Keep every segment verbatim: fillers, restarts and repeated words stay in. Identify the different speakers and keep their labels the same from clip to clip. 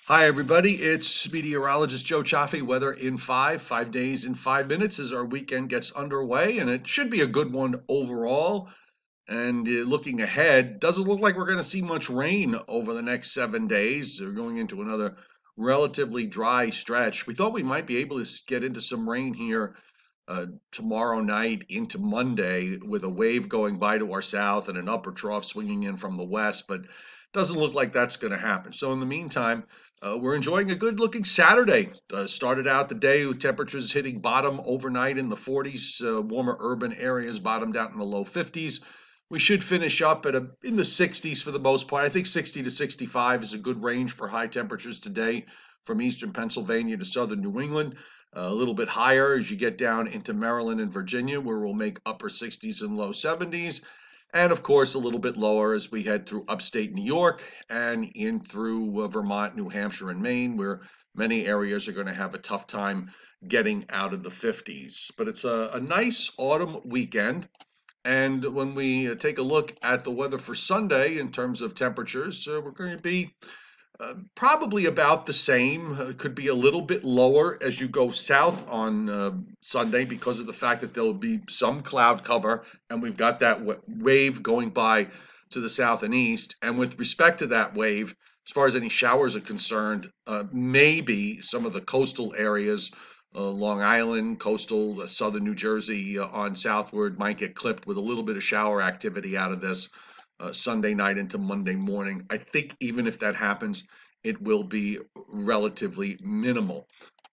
Speaker 1: Hi, everybody. It's meteorologist Joe Cioffi. Weather in five, five days in five minutes as our weekend gets underway, and it should be a good one overall. And uh, looking ahead, doesn't look like we're going to see much rain over the next seven days. We're going into another relatively dry stretch. We thought we might be able to s- get into some rain here uh, tomorrow night into Monday with a wave going by to our south and an upper trough swinging in from the west, but doesn't look like that's going to happen. So in the meantime, uh, we're enjoying a good looking Saturday. Uh, started out the day with temperatures hitting bottom overnight in the forties, uh, warmer urban areas bottomed out in the low fifties. We should finish up at a in the sixties for the most part. I think sixty to sixty-five is a good range for high temperatures today from eastern Pennsylvania to southern New England. Uh, a little bit higher as you get down into Maryland and Virginia, where we'll make upper sixties and low seventies. And of course, a little bit lower as we head through upstate New York and in through uh, Vermont, New Hampshire, and Maine, where many areas are going to have a tough time getting out of the fifties. But it's a, a nice autumn weekend. And when we uh, take a look at the weather for Sunday in terms of temperatures, uh, we're going to be uh, probably about the same. Uh, could be a little bit lower as you go south on uh, Sunday because of the fact that there'll be some cloud cover, and we've got that wa- wave going by to the south and east. And with respect to that wave, as far as any showers are concerned, uh, maybe some of the coastal areas, uh, Long Island, coastal, uh, southern New Jersey uh, on southward might get clipped with a little bit of shower activity out of this uh, Sunday night into Monday morning. I think even if that happens, it will be relatively minimal.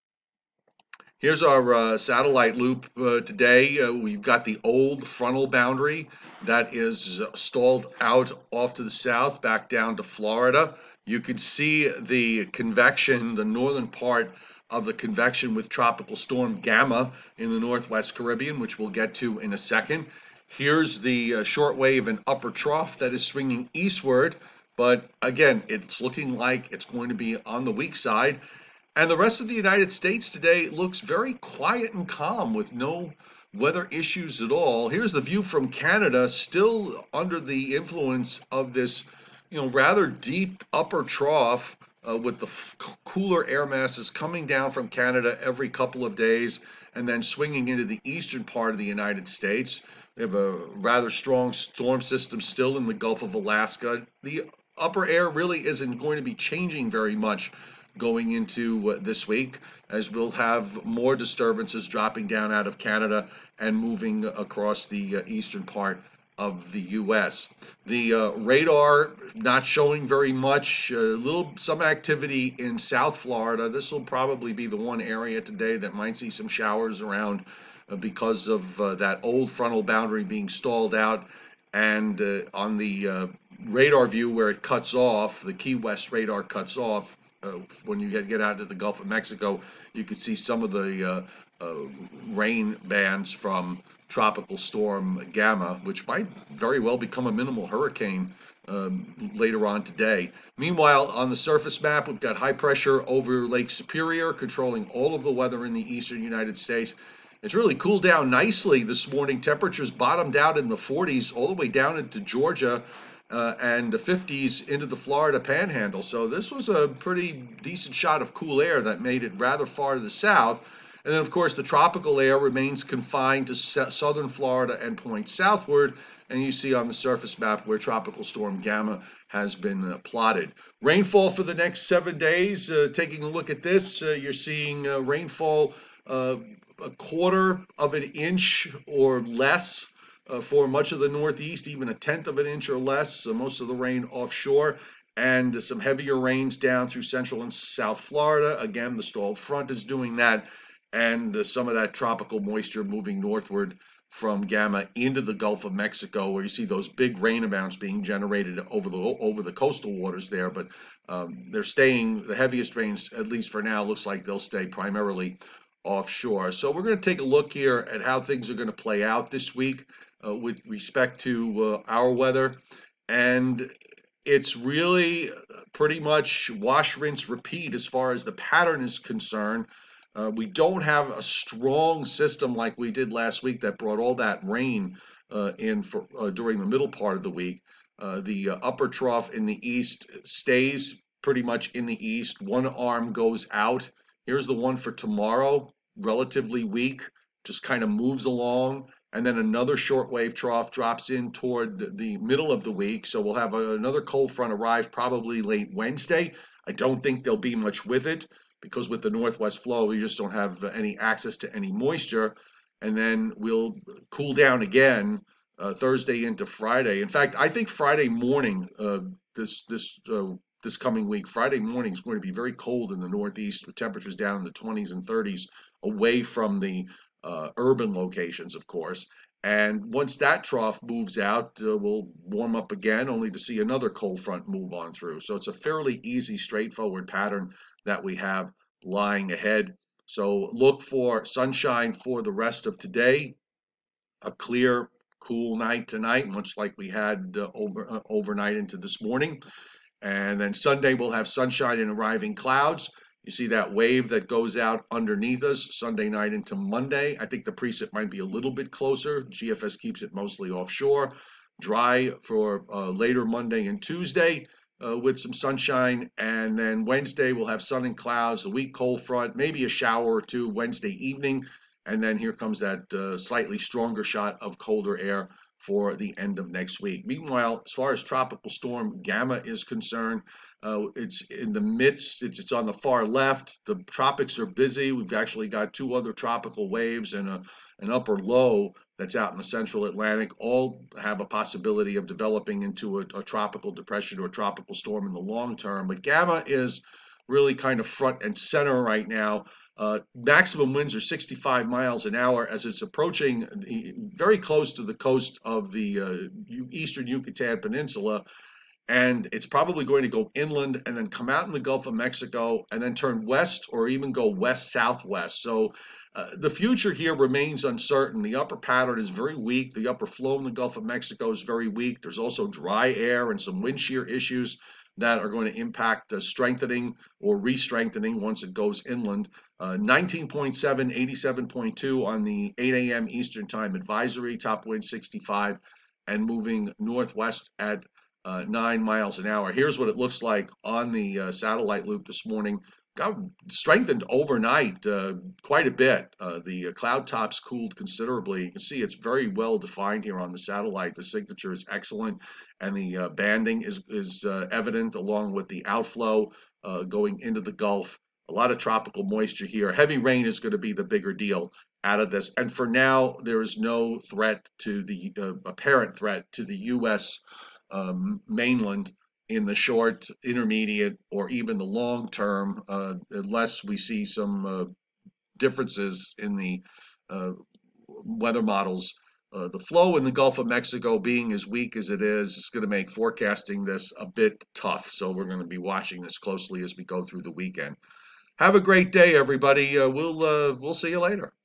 Speaker 1: Here's our uh, satellite loop uh, today. Uh, we've got the old frontal boundary that is uh, stalled out off to the south, back down to Florida. You can see the convection, the northern part of the convection with Tropical Storm Gamma in the Northwest Caribbean, which we'll get to in a second. Here's the uh, shortwave and upper trough that is swinging eastward, but again, it's looking like it's going to be on the weak side. And the rest of the United States today looks very quiet and calm with no weather issues at all. Here's the view from Canada, still under the influence of this, you know, rather deep upper trough uh, with the f- cooler air masses coming down from Canada every couple of days and then swinging into the eastern part of the United States. We have a rather strong storm system still in the Gulf of Alaska. The upper air really isn't going to be changing very much going into uh, this week, as we'll have more disturbances dropping down out of Canada and moving across the uh, eastern part of the U S. The uh, radar not showing very much, a little some activity in South Florida. This will probably be the one area today that might see some showers around uh, because of uh, that old frontal boundary being stalled out. And uh, on the uh, radar view where it cuts off, the Key West radar cuts off, uh, when you get, get out to the Gulf of Mexico, you can see some of the uh, uh, rain bands from Tropical Storm Gamma, which might very well become a minimal hurricane um, later on today. Meanwhile, on the surface map, we've got high pressure over Lake Superior, controlling all of the weather in the eastern United States. It's really cooled down nicely this morning. Temperatures bottomed out in the forties all the way down into Georgia uh, and the fifties into the Florida Panhandle. So this was a pretty decent shot of cool air that made it rather far to the south. And then, of course, the tropical air remains confined to southern Florida and points southward. And you see on the surface map where Tropical Storm Gamma has been uh, plotted. Rainfall for the next seven days, uh, taking a look at this, uh, you're seeing uh, rainfall uh, a quarter of an inch or less uh, for much of the Northeast, even a tenth of an inch or less. So most of the rain offshore, and some heavier rains down through central and south Florida. Again, the stalled front is doing that, and uh, some of that tropical moisture moving northward from Gamma into the Gulf of Mexico, where you see those big rain amounts being generated over the over the coastal waters there. But um, they're staying, the heaviest rains, at least for now, looks like they'll stay primarily offshore. So we're going to take a look here at how things are going to play out this week uh, with respect to uh, our weather. And it's really pretty much wash, rinse, repeat as far as the pattern is concerned. Uh, we don't have a strong system like we did last week that brought all that rain uh, in for uh, during the middle part of the week. Uh, the uh, upper trough in the east stays pretty much in the east. One arm goes out. Here's the one for tomorrow, relatively weak, just kind of moves along. And then another shortwave trough drops in toward the middle of the week. So we'll have a, another cold front arrive probably late Wednesday. I don't think there'll be much with it because with the northwest flow, we just don't have any access to any moisture. And then we'll cool down again uh, Thursday into Friday. In fact, I think Friday morning, uh, this this uh, this coming week, Friday morning is going to be very cold in the Northeast with temperatures down in the twenties and thirties, away from the uh, urban locations, of course. And once that trough moves out, uh, we'll warm up again, only to see another cold front move on through. So it's a fairly easy, straightforward pattern that we have lying ahead. So look for sunshine for the rest of today, a clear, cool night tonight, much like we had uh, over uh, overnight into this morning. And then Sunday we'll have sunshine and arriving clouds. You see that wave that goes out underneath us Sunday night into Monday. I think the precip might be a little bit closer. G F S keeps it mostly offshore. Dry for uh, later Monday and Tuesday uh, with some sunshine. And then Wednesday we'll have sun and clouds, a weak cold front, maybe a shower or two Wednesday evening. And then here comes that uh, slightly stronger shot of colder air for the end of next week. Meanwhile, as far as tropical storm Gamma is concerned, uh, it's in the midst, it's, it's on the far left. The tropics are busy. We've actually got two other tropical waves and a, an upper low that's out in the central Atlantic. All have a possibility of developing into a, a tropical depression or a tropical storm in the long term. But Gamma is really kind of front and center right now. Uh, maximum winds are sixty-five miles an hour as it's approaching the, very close to the coast of the uh, eastern Yucatan Peninsula. And it's probably going to go inland and then come out in the Gulf of Mexico and then turn west or even go west-southwest. So uh, the future here remains uncertain. The upper pattern is very weak. The upper flow in the Gulf of Mexico is very weak. There's also dry air and some wind shear issues that are going to impact uh, strengthening or re-strengthening once it goes inland. Uh, nineteen point seven, eighty-seven point two on the eight A M Eastern Time advisory, top wind sixty-five, and moving northwest at uh, nine miles an hour. Here's what it looks like on the uh, satellite loop this morning. Got strengthened overnight uh, quite a bit. Uh, the uh, cloud tops cooled considerably. You can see it's very well defined here on the satellite. The signature is excellent, and the uh, banding is, is uh, evident along with the outflow uh, going into the Gulf. A lot of tropical moisture here. Heavy rain is going to be the bigger deal out of this. And for now, there is no threat to the uh, apparent threat to the U S um, mainland in the short, intermediate, or even the long term, uh, unless we see some uh, differences in the uh, weather models. Uh, the flow in the Gulf of Mexico being as weak as it is, is going to make forecasting this a bit tough. So we're going to be watching this closely as we go through the weekend. Have a great day, everybody. Uh, we'll uh, we'll see you later.